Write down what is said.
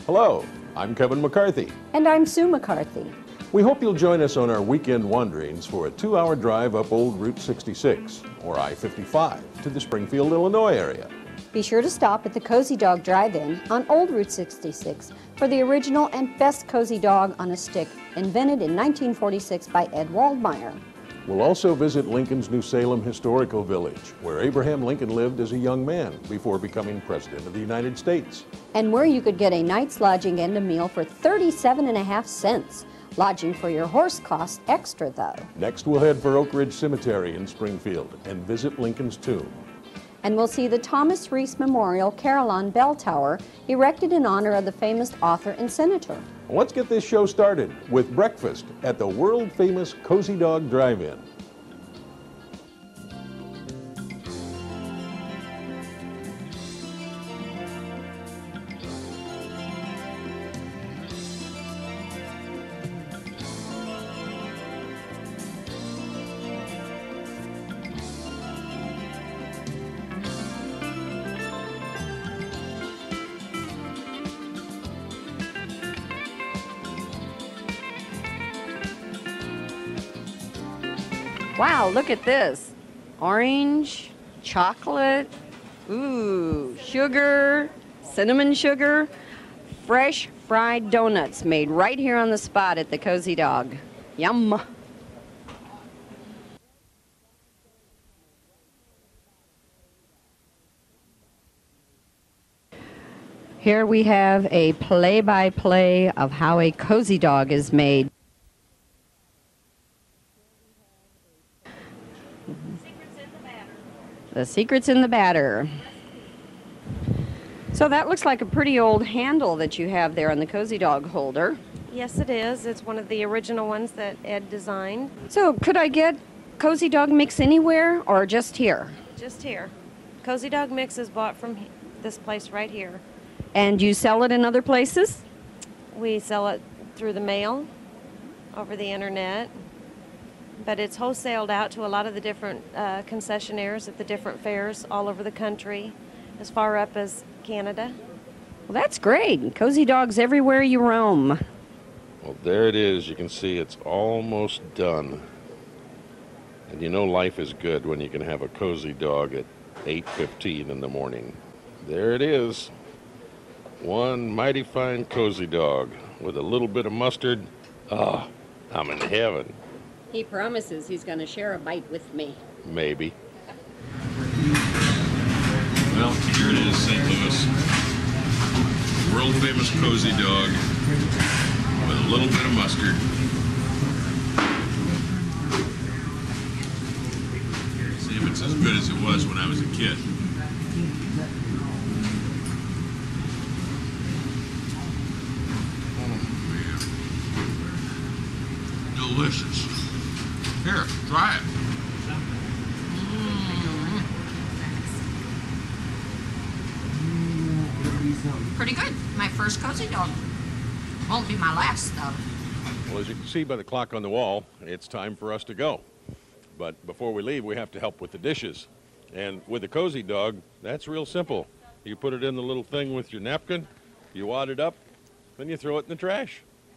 Hello, I'm Kevin McCarthy. And I'm Sue McCarthy. We hope you'll join us on our weekend wanderings for a 2-hour drive up Old Route 66 or I-55 to the Springfield, Illinois area. Be sure to stop at the Cozy Dog Drive-In on Old Route 66 for the original and best cozy dog on a stick, invented in 1946 by Ed Waldmeyer. We'll also visit Lincoln's New Salem Historical Village, where Abraham Lincoln lived as a young man before becoming President of the United States. And where you could get a night's lodging and a meal for 37.5 cents. Lodging for your horse costs extra, though. Next, we'll head for Oak Ridge Cemetery in Springfield and visit Lincoln's tomb. And we'll see the Thomas Reese Memorial Carillon Bell Tower, erected in honor of the famous author and senator. Let's get this show started with breakfast at the world-famous Cozy Dog Drive-In. Wow, look at this. Orange, chocolate, ooh, sugar, cinnamon sugar, fresh fried donuts made right here on the spot at the Cozy Dog. Yum. Here we have a play-by-play of how a Cozy Dog is made. The secret's in the batter. So that looks like a pretty old handle that you have there on the Cozy Dog holder. Yes, it is. It's one of the original ones that Ed designed. So could I get Cozy Dog mix anywhere or just here? Just here. Cozy Dog Mix is bought from this place right here. And you sell it in other places? We sell it through the mail, over the internet, but it's wholesaled out to a lot of the different concessionaires at the different fairs all over the country, as far up as Canada. Well, that's great. Cozy Dogs everywhere you roam. Well, there it is. You can see it's almost done. And you know life is good when you can have a Cozy Dog at 8:15 in the morning. There it is. One mighty fine Cozy Dog with a little bit of mustard. Ah, I'm in heaven. He promises he's going to share a bite with me. Maybe. Well, here it is, St. Louis. World famous Cozy Dog with a little bit of mustard. See if it's as good as it was when I was a kid. Oh, man. Delicious. Here, try it. Pretty good. My first Cozy Dog. Won't be my last, though. Well, as you can see by the clock on the wall, it's time for us to go. But before we leave, we have to help with the dishes. And with the Cozy Dog, that's real simple. You put it in the little thing with your napkin, you wad it up, then you throw it in the trash.